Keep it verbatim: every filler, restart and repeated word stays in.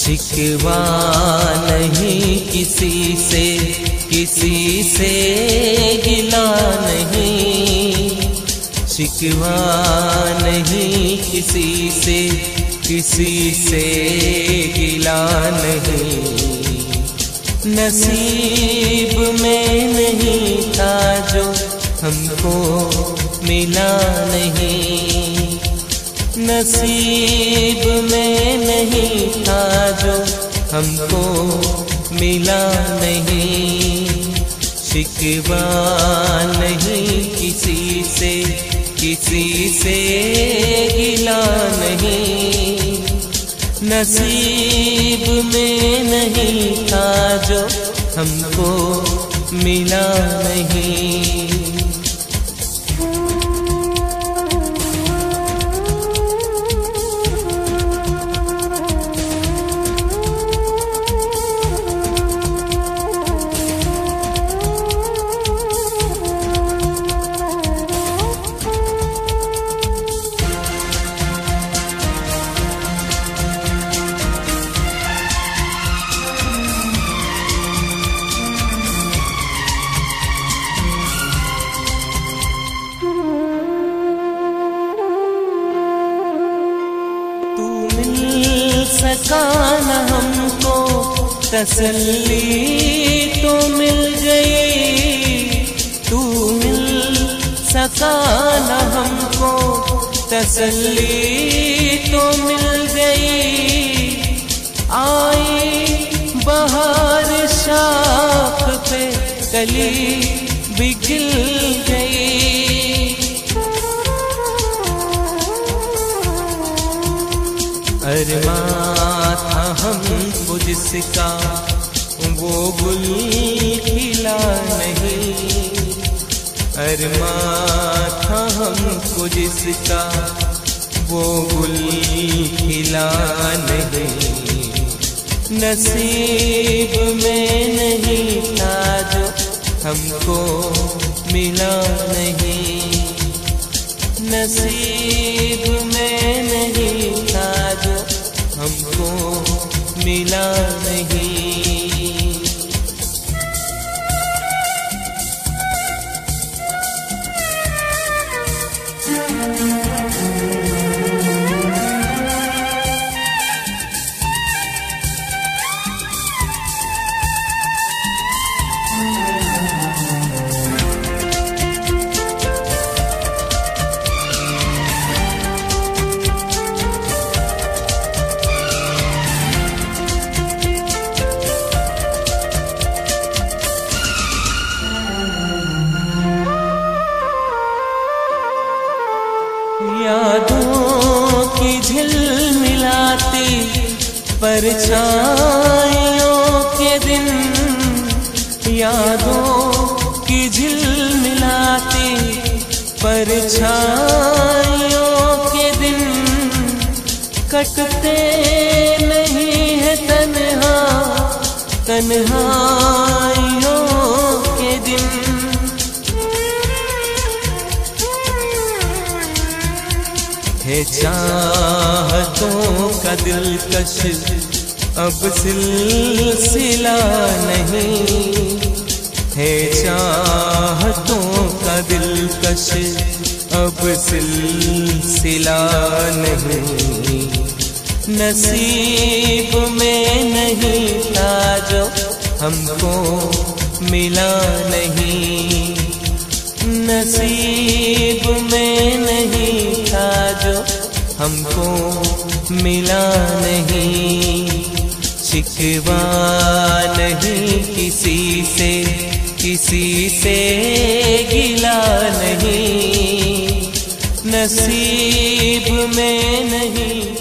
शिकवा नहीं किसी से, किसी से गिला नहीं। शिकवा नहीं किसी से, किसी से गिला नहीं। नसीब में नहीं था जो हमको मिला नहीं। नसीब में नहीं था जो हमको मिला नहीं। शिकवा नहीं किसी से, किसी से गिला नहीं। नसीब में नहीं था जो हमको मिला नहीं। सका न हमको तसल्ली तो मिल गई। तू मिल सका न हमको तसल्ली तो मिल गई। आई बहार शाख पे कली बिखिल गई। अरमां था हमको जिसका वो गुल खिला नहीं। अरमां था हमको जिसका वो गुल खिला नहीं। नसीब में नहीं था जो हमको मिला नहीं। नसीब में नहीं था जो हमको मिला नहीं। यादों की झिलमिलाती परछाइयों के दिन। यादों की झिलमिलाती परछाइयों के दिन। कटते नहीं है तन्हा तन्हाइयों के दिन। है चाहतों का दिलकश अब सिलसिला नहीं। है चाहतों का दिलकश अब सिलसिला नहीं। नसीब में नहीं था जो हमको मिला नहीं। नसीब में नहीं था जो हमको मिला नहीं। शिकवा नहीं किसी से, किसी से गिला नहीं। नसीब में नहीं